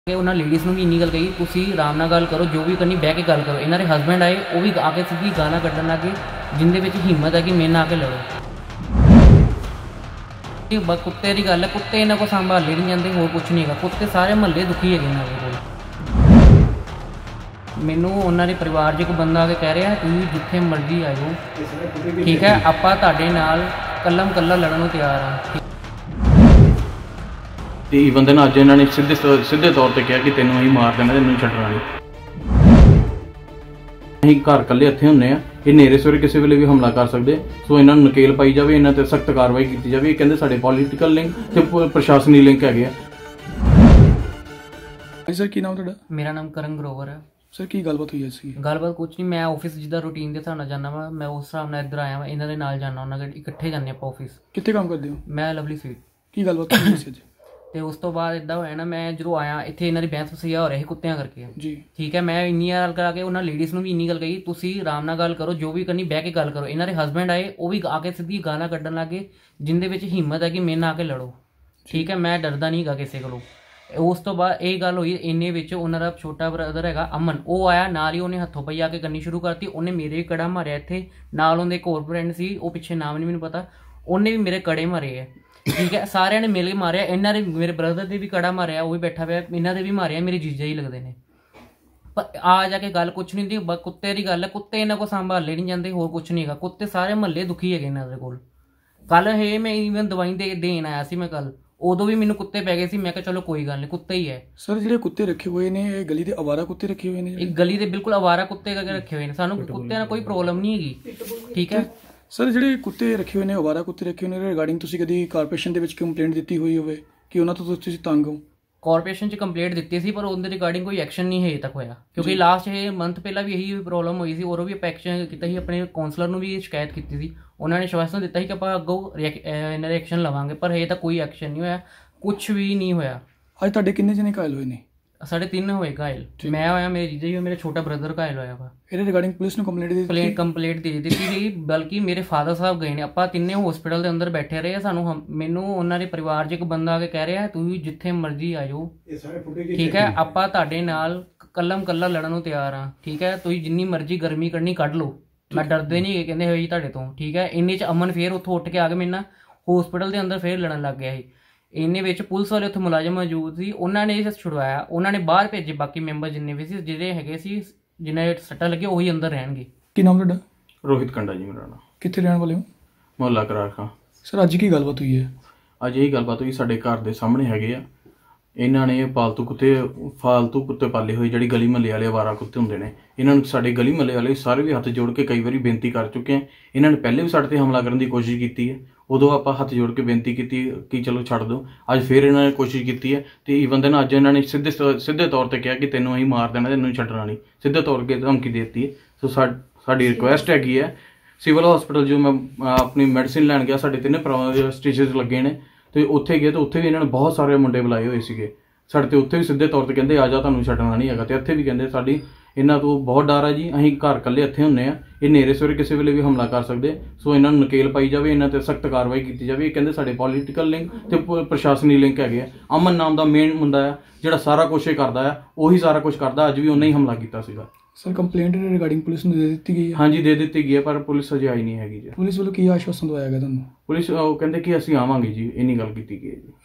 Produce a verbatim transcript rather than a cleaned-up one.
कि उन्होंने लेडीज़ ਨੂੰ ਵੀ ਇੰਨੀ ਗੱਲ ਕਹੀ ਤੁਸੀਂ ਆਰਾਮ ਨਾਲ ਗੱਲ ਕਰੋ ਜੋ ਵੀ ਕਰਨੀ ਬਹਿ ਕੇ ਗੱਲ ਕਰੋ। ਇਹਨਾਂ ਦੇ ਹਸਬੈਂਡ ਆਏ ਉਹ ਵੀ ਆ ਕੇ ਸਿੱਧੀ ਗਾਲਾਂ ਕੱਢਣ ਲੱਗੇ ਜਿੰਦੇ ਵਿੱਚ ਹਿੰਮਤ ਹੈ ਕਿ ਮੇਰੇ ਨਾਲ ਆ ਕੇ ਲੜੋ। ਇਹ ਬ ਕੁੱਤੇ ਦੀ ਗੱਲ ਹੈ, ਕੁੱਤੇ ਇਹਨਾਂ ਕੋਲ ਸੰਭਾਲੇ ਨਹੀਂ ਜਾਂਦੇ, ਹੋਰ ਕੁਛ ਨਹੀਂ ਹੈਗਾ। ਕੁੱਤੇ ਸਾਰੇ ਮਹੱਲੇ ਦੁਖੀ ਹੈਗੇ ਇਹਨਾਂ ਦੇ ਕੋਲ। ਮੈਨੂੰ ਉਹਨਾਂ ਦੇ ਪਰਿਵਾਰ 'ਚ ਇੱਕ ਬੰਦਾ ਆ ਕੇ ਕਹਿ ਰਿਹਾ ਤੁਸੀਂ ਜਿੱਥੇ ਮਰਜ਼ੀ ਆ ਜਾਓ, ਠੀਕ ਹੈ, ਆਪਾਂ ਤੁਹਾਡੇ ਨਾਲ ਕੱਲਮ ਕੱਲਾ ਲੜਨ ਨੂੰ ਤਿਆਰ ਹਾਂ। ਤੇ ਈਵਨ ਦਿਨ ਅੱਜ ਇਹਨਾਂ ਨੇ ਸਿੱਧੇ ਸਿੱਧੇ ਤੌਰ ਤੇ ਕਿਹਾ ਕਿ ਤੈਨੂੰ ਅਸੀਂ ਮਾਰ ਦੇਣਾ, ਤੈਨੂੰ ਛੱਡਣਾ ਨਹੀਂ। ਅਸੀਂ ਘਰ ਇਕੱਲੇ ਇੱਥੇ ਹੁੰਦੇ ਆ, ਇਹ ਨੇਰੇ ਸਵੇਰੇ ਕਿਸੇ ਵੇਲੇ ਵੀ ਹਮਲਾ ਕਰ ਸਕਦੇ, ਸੋ ਇਹਨਾਂ ਨੂੰ ਨਕੇਲ ਪਾਈ ਜਾਵੇ, ਇਹਨਾਂ ਤੇ ਸਖਤ ਕਾਰਵਾਈ ਕੀਤੀ ਜਾਵੇ। ਇਹ ਕਹਿੰਦੇ ਸਾਡੇ ਪੋਲੀਟੀਕਲ ਲਿੰਕ ਤੇ ਪ੍ਰਸ਼ਾਸਨੀ ਲਿੰਕ ਹੈਗੇ ਆ। ਸਰ ਕੀ ਨਾਮ ਤੁਹਾਡਾ? ਮੇਰਾ ਨਾਮ ਕਰਨ ਗਰੋਵਰ ਹੈ। ਸਰ ਕੀ ਗੱਲਬਾਤ ਹੋਈ ਸੀ? ਗੱਲਬਾਤ ਕੁਛ ਨਹੀਂ, ਮੈਂ ਆਫਿਸ ਜਿੱਦਾਂ ਰੂਟੀਨ ਦੇ ਹਿਸਾਬ ਨਾਲ ਜਾਂਦਾ ਵਾ, ਮੈਂ ਉਸ ਹਿਸਾਬ ਨਾਲ ਇੱਧਰ ਆਇਆ ਵਾ, ਇਹਨਾਂ ਦੇ ਨਾਲ ਜਾਣਾ, ਉਹਨਾਂ ਦੇ ਇਕੱਠੇ ਜਾਂਦੇ ਆਪਾਂ ਆਫਿਸ। ਕਿੱਥੇ ਕੰਮ ਕਰਦੇ ਹੋ? ਮੈਂ ਲਵਲੀ ਸਵੀਟ। ਕੀ ਗੱਲਬਾਤ ਹੋਈ ਸੀ ਅੱਜ? ਤੇ ਉਸ ਤੋਂ ਬਾਅਦ ਇੱਦਾਂ ਹੋਇਆ ਨਾ, ਮੈਂ ਜਦੋਂ ਆਇਆ ਇੱਥੇ ਇਹਨਾਂ ਦੀ ਬਹਿਸ ਵਸੀਆ ਹੋ ਰਹੀ ਕੁੱਤਿਆਂ ਕਰਕੇ ਜੀ, ਠੀਕ ਹੈ। ਮੈਂ ਇੰਨੀ ਗੱਲ ਕਰਾ ਕੇ ਉਹਨਾਂ ਲੇਡੀਜ਼ ਨੂੰ ਵੀ ਇੰਨੀ ਗੱਲ ਕਹੀ ਤੁਸੀਂ ਆਰਾਮ ਨਾਲ ਗੱਲ ਕਰੋ, ਜੋ ਵੀ ਕਰਨੀ ਬਹਿ ਕੇ ਗੱਲ ਕਰੋ। ਇਹਨਾਂ ਦੇ ਹਸਬੈਂਡ ਆਏ ਉਹ ਵੀ ਆ ਕੇ ਸਿੱਧੀ ਗਾਲਾਂ ਕੱਢਣ ਲੱਗੇ ਜਿੰਦੇ ਵਿੱਚ ਹਿੰਮਤ ਹੈ ਕਿ ਮੇਰੇ ਨਾਲ ਆ ਕੇ ਲੜੋ, ਠੀਕ ਹੈ। ਮੈਂ ਡਰਦਾ ਨਹੀਂ ਗਾ ਕਿਸੇ ਕੋਲੋਂ। ਉਸ ਤੋਂ ਬਾਅਦ ਇਹ ਗੱਲ ਹੋਈ, ਇੰਨੇ ਵਿੱਚ ਉਹਨਾਂ ਦਾ ਛੋਟਾ ਬ੍ਰਦਰ ਹੈਗਾ ਅਮਨ, ਉਹ ਆਇਆ ਨਾਲ ਹੀ, ਉਹਨੇ ਹੱਥੋਂ ਪਈ ਆ ਕੇ ਕਰਨੀ ਸ਼ੁਰੂ ਕਰਤੀ। ਉਹਨੇ ਮੇਰੇ ਵੀ ਕੜਾ ਮਾਰਿਆ ਇੱਥੇ, ਨਾਲ ਉਹਦੇ ਇੱਕ ਹੋਰ ਫਰੈਂਡ ਸੀ, ਉਹ ਪਿੱਛੇ ਨਾਮ ਨਹੀਂ ਮੈਨੂੰ ਪਤਾ, ਉਹਨੇ ਵੀ ਮੇਰੇ ਕੜੇ ਮਾਰੇ ਹੈ, ਠੀਕ ਹੈ। ਸਾਰਿਆਂ ਨੇ ਮਿਲ ਕੇ ਮਾਰਿਆ, ਇਹਨਾਂ ਦੇ ਮੇਰੇ ਬ੍ਰਦਰ ਦੇ ਵੀ ਕੜਾ ਮਾਰਿਆ, ਉਹ ਵੀ ਬੈਠਾ ਪਿਆ, ਇਹਨਾਂ ਦੇ ਵੀ ਮਾਰਿਆ, ਮੇਰੇ ਜੀਜਾ ਹੀ ਲੱਗਦੇ ਨੇ। ਪਰ ਆ ਜਾ ਕੇ ਗੱਲ ਕੁਛ ਨਹੀਂ ਦੀ, ਕੁੱਤੇ ਦੀ ਗੱਲ ਹੈ, ਕੁੱਤੇ ਇਹਨਾਂ ਕੋਲ ਸੰਭਾਲੇ ਨਹੀਂ ਜਾਂਦੇ, ਹੋਰ ਕੁਛ ਨਹੀਂ ਹੈਗਾ। ਕੁੱਤੇ ਸਾਰੇ ਮਹੱਲੇ ਦੁਖੀ ਹੈਗੇ ਇਹਨਾਂ ਦੇ ਕੋਲ। ਕੱਲ ਇਹ ਮੈਂ ਈਵਨ ਦਵਾਈ ਦੇ ਦੇਣ ਆਇਆ ਸੀ ਮੈਂ ਕੱਲ, ਉਦੋਂ ਵੀ ਮੈਨੂੰ ਕੁੱਤੇ ਪੈ ਗਏ ਸੀ। ਮੈਂ ਕਿਹਾ ਚਲੋ ਕੋਈ ਗੱਲ ਨਹੀਂ, ਕੁੱਤੇ ਹੀ ਹੈ। ਸਰ ਜਿਹੜੇ ਕੁੱਤੇ ਰੱਖੇ ਹੋਏ ਨੇ ਇਹ ਗਲੀ ਦੇ ਅਵਾਰਾ ਕੁੱਤੇ ਰੱਖੇ ਹੋਏ ਨੇ? ਇਹ ਗਲੀ ਦੇ ਬਿਲਕੁਲ ਅਵਾਰਾ ਕੁੱਤੇ ਕਰਕੇ ਰੱਖੇ ਹੋਏ ਨੇ, ਸਾਨੂੰ ਕੁੱਤਿਆਂ ਨਾਲ ਕੋਈ ਪ੍ਰੋਬਲਮ ਨਹੀਂ ਹੈਗੀ, ਠੀਕ ਹੈ। ਸਰ ਜਿਹੜੇ ਕੁੱਤੇ ਰੱਖੇ ਹੋਏ ਨੇ, ਅਵਾਰਾ ਕੁੱਤੇ ਰੱਖੇ ਹੋਏ ਨੇ, ਰਿਗਾਰਡਿੰਗ ਤੁਸੀਂ ਕਦੀ ਕਾਰਪੋਰੇਸ਼ਨ ਦੇ ਵਿੱਚ ਕੰਪਲੇਂਟ ਦਿੱਤੀ ਹੋਈ ਹੋਵੇ ਕਿ ਉਹਨਾਂ ਤੋਂ ਤੁਸੀਂ ਤੰਗ ਹੋ? ਕਾਰਪੋਰੇਸ਼ਨ 'ਚ ਕੰਪਲੇਂਟ ਦਿੱਤੀ ਸੀ ਪਰ ਉਹਦੇ ਰਿਗਾਰਡਿੰਗ ਕੋਈ ਐਕਸ਼ਨ ਨਹੀਂ ਹਜੇ ਤੱਕ ਹੋਇਆ, ਕਿਉਂਕਿ ਲਾਸਟ ਇਹ ਮੰਥ ਪਹਿਲਾਂ ਵੀ ਇਹੀ ਪ੍ਰੋਬਲਮ ਹੋਈ ਸੀ, ਔਰ ਵੀ ਆਪਾਂ ਐਕਸ਼ਨ ਕੀਤਾ ਸੀ, ਆਪਣੇ ਕਾਉਂਸਲਰ ਨੂੰ ਵੀ ਸ਼ਿਕਾਇਤ ਕੀਤੀ ਸੀ। ਉਹਨਾਂ ਨੇ ਆਸ਼ਵਾਸਨ ਦਿੱਤਾ ਸੀ ਕਿ ਆਪਾਂ ਅੱਗੋਂ ਇਹਨਾਂ ਦੇ ਐਕਸ਼ਨ ਲਵਾਂਗੇ, ਪਰ ਹਜੇ ਤੱਕ ਕੋਈ ਐਕਸ਼ਨ ਨਹੀਂ ਹੋਇਆ, ਕੁਛ ਵੀ ਨਹੀਂ ਹੋਇਆ। ਅੱਜ ਤੁਹਾਡੇ ਕਿੰਨੇ ਜਣੇ ਘਾਇਲ ਹੋਏ ਨੇ? ਸਾਡੇ ਤਿੰਨ ਹੋਏ ਘਾਇਲ, ਮੈਂ ਹੋਇਆ, ਮੇਰੇ ਜੀਜਾ ਜੀ, ਮੇਰੇ ਛੋਟਾ ਬ੍ਰਦਰ ਘਾਇਲ ਹੋਇਆ ਵਾ। ਇਹਦੇ ਰਿਗਾਰਡਿੰਗ ਪੁਲਿਸ ਨੂੰ ਕੰਪਲੇਂਟ ਦੇ ਦਿੱਤੀ? ਕੰਪਲੇਂਟ ਦੇ ਦਿੱਤੀ ਸੀ, ਬਲਕਿ ਮੇਰੇ ਫਾਦਰ ਸਾਹਿਬ ਗਏ ਨੇ, ਆਪਾਂ ਤਿੰਨੇ ਹਸਪੀਟਲ ਦੇ ਅੰਦਰ ਬੈਠੇ ਰਹੇ। ਸਾਨੂੰ ਮੈਨੂੰ ਉਹਨਾਂ ਦੇ ਪਰਿਵਾਰ 'ਚ ਇੱਕ ਬੰਦਾ ਆ ਕੇ ਕਹਿ ਰਿਹਾ ਤੁਸੀਂ ਜਿੱਥੇ ਮਰਜ਼ੀ ਆ ਜਾਓ, ਠੀਕ ਹੈ, ਆਪਾਂ ਤੁਹਾਡੇ ਨਾਲ ਕੱਲਮ ਕੱਲਾ ਲੜਨ ਨੂੰ ਤਿਆਰ ਹਾਂ, ਠੀਕ ਹੈ, ਤੁਸੀਂ ਜਿੰਨੀ ਮਰਜ਼ੀ ਗਰਮੀ ਕੱਢਣੀ ਕੱਢ ਲਓ, ਮੈਂ ਡਰਦੇ ਨਹੀਂ ਕਹਿੰਦੇ ਹੋਏ ਜੀ ਤੁਹਾਡੇ ਤੋਂ, ਠੀਕ ਹੈ। ਇੰਨੇ 'ਚ ਅਮਨ ਫੇਰ ਉੱਥੋਂ ਉੱਠ ਕੇ ਆ ਕੇ ਮੇਰੇ ਨਾਲ ਹਸਪੀਟਲ ਦੇ ਅੰਦਰ ਫੇਰ ਲੜਨ ਲੱਗ ਗਿਆ ਸੀ। ਇੰਨੇ ਵਿੱਚ ਪੁਲਿਸ ਵਾਲੇ ਉੱਥੇ ਮੁਲਾਜ਼ਮ ਮੌਜੂਦ ਸੀ, ਉਹਨਾਂ ਨੇ ਇਹ ਛੁਡਵਾਇਆ, ਉਹਨਾਂ ਨੇ ਬਾਹਰ ਭੇਜੇ। ਬਾਕੀ ਮੈਂਬਰ ਜਿੰਨੇ ਵੀ ਸੀ, ਜਿਹੜੇ ਹੈਗੇ ਸੀ, ਜਿਨ੍ਹਾਂ ਦੇ ਸੱਟਾਂ ਲੱਗੇ, ਉਹੀ ਅੰਦਰ ਰਹਿਣਗੇ। ਕੀ ਨਾਮ ਤੁਹਾਡਾ? ਰੋਹਿਤ ਕੰਡਾ ਜੀ ਮੇਰਾ ਨਾਮ। ਕਿੱਥੇ ਰਹਿਣ ਵਾਲੇ ਹੋ? ਮੁਹੱਲਾ ਕਰਾਰ ਖਾਂ। ਸਰ ਅੱਜ ਕੀ ਗੱਲਬਾਤ ਹੋਈ ਹੈ? ਅੱਜ ਇਹ ਗੱਲਬਾਤ ਹੋਈ, ਸਾਡੇ ਘਰ ਦੇ ਸਾਹਮਣੇ ਹੈਗੇ ਆ, ਇਹਨਾਂ ਨੇ ਪਾਲਤੂ ਕੁੱਤੇ ਫਾਲਤੂ ਕੁੱਤੇ ਪਾਲੇ ਹੋਏ, ਜਿਹੜੀ ਗਲੀ ਮਹੱਲੇ ਵਾਲੇ ਅਵਾਰਾ ਕੁੱਤੇ ਹੁੰਦੇ ਨੇ। ਇਹਨਾਂ ਨੂੰ ਸਾਡੇ ਗਲੀ ਮਹੱਲੇ ਵਾਲੇ ਸਾਰੇ ਵੀ ਹੱਥ ਜੋੜ ਕੇ ਕਈ ਵਾਰੀ ਬੇਨਤੀ ਕਰ ਚੁੱਕੇ ਆ। ਇਹਨਾਂ ਨੇ ਪਹਿਲੇ ਵੀ ਸਾਡੇ ਤੇ ਹਮਲਾ ਕਰਨ ਦੀ ਕੋਸ਼ਿਸ਼ ਕੀਤੀ ਹੈ, ਉਦੋਂ ਆਪਾਂ ਹੱਥ ਜੋੜ ਕੇ ਬੇਨਤੀ ਕੀਤੀ ਕਿ ਚਲੋ ਛੱਡ ਦਿਓ। ਅੱਜ ਫਿਰ ਇਹਨਾਂ ਨੇ ਕੋਸ਼ਿਸ਼ ਕੀਤੀ ਹੈ, ਤੇ ਈਵਨ ਦਿਨ ਅੱਜ ਇਹਨਾਂ ਨੇ ਸਿੱਧੇ ਸਿੱਧੇ ਤੌਰ ਤੇ ਕਿਹਾ ਕਿ ਤੈਨੂੰ ਅਸੀਂ ਮਾਰ ਦੇਣਾ, ਤੈਨੂੰ ਛੱਡਣਾ ਨਹੀਂ, ਸਿੱਧੇ ਤੌਰ ਤੇ ਧਮਕੀ ਦੇ ਦਿੱਤੀ ਹੈ। ਸੋ ਸਾਡੀ ਰਿਕੁਐਸਟ ਹੈਗੀ ਹੈ, ਸਿਵਲ ਹਸਪੀਟਲ ਜੋ ਮੈਂ ਆਪਣੀ ਮੈਡੀਸਿਨ ਲੈਣ ਗਿਆ, ਸਾਡੇ ਤਿੰਨੇ ਭਰਾਵਾਂ ਦੇ ਸਟਿਚਸ ਲੱਗੇ ਨੇ, ਤੇ ਉੱਥੇ ਗਏ ਤਾਂ ਉੱਥੇ ਵੀ ਇਹਨਾਂ ਨੇ ਬਹੁਤ ਸਾਰੇ ਮੁੰਡੇ ਬੁਲਾਏ ਹੋਏ ਸੀਗੇ ਸਾਡੇ ਤੇ। ਉੱਥੇ ਵੀ ਸਿੱਧੇ ਤੌਰ ਤੇ ਕਹਿੰਦੇ ਆ ਜਾ, ਤੁਹਾਨੂੰ ਛੱਡਣਾ ਨਹੀਂ ਹੈਗਾ, ਤੇ ਇੱਥੇ ਵੀ ਕਹਿੰਦੇ ਸਾਡੀ ਇਹਨਾਂ ਤੋਂ ਬਹੁਤ ਡਰ ਹੈ ਜੀ, ਅਸੀਂ ਘਰ ਇਕੱਲੇ ਇੱਥੇ ਹੁੰਦੇ ਆ, ਇਹ ਨੇਰੇ ਸਵੇਰੇ ਕਿਸੇ ਵੇਲੇ ਵੀ ਹਮਲਾ ਕਰ ਸਕਦੇ, ਸੋ ਇਹਨਾਂ ਨੂੰ ਨਕੇਲ ਪਾਈ ਜਾਵੇ, ਇਹਨਾਂ ਤੇ ਸਖਤ ਕਾਰਵਾਈ ਕੀਤੀ ਜਾਵੇ। ਇਹ ਕਹਿੰਦੇ ਸਾਡੇ ਪੋਲੀਟੀਕਲ ਲਿੰਕ ਤੇ ਪ੍ਰਸ਼ਾਸਨੀ ਲਿੰਕ ਹੈਗੇ ਆ। ਅਮਨ ਨਾਮ ਦਾ ਮੇਨ ਮੁੰਡਾ ਆ ਜਿਹੜਾ ਸਾਰਾ ਕੁਛ ਇਹ ਕਰਦਾ ਆ, ਉਹੀ ਸਾਰਾ ਕੁਛ ਕਰਦਾ। ਅੱਜ ਵੀ ਉਹਨੇ ਹੀ ਹਮਲਾ ਕੀਤਾ ਸੀਗਾ। ਸਰ ਕੰਪਲੇਂਟ ਰਿਗਾਰਡਿੰਗ ਪੁਲਿਸ ਨੂੰ ਦੇ ਦਿੱਤੀ ਗਈ ਹੈ? ਹਾਂਜੀ ਦੇ ਦਿੱਤੀ ਗਈ ਹੈ, ਪਰ ਪੁਲਿਸ ਅਜੇ ਆਈ ਨਹੀਂ ਹੈਗੀ ਜੀ। ਪੁਲਿਸ ਵੱਲੋਂ ਕੀ ਆਸ਼ਵਾਸਨ ਦਵਾਇਆ ਗਿਆ ਤੁਹਾਨੂੰ? ਪੁਲਿਸ ਉਹ ਕਹਿੰਦੇ ਕਿ ਅਸੀਂ ਆਵਾਂਗੇ ਜੀ, ਇੰਨੀ ਗੱਲ ਕੀਤੀ ਗਈ ਹੈ ਜੀ।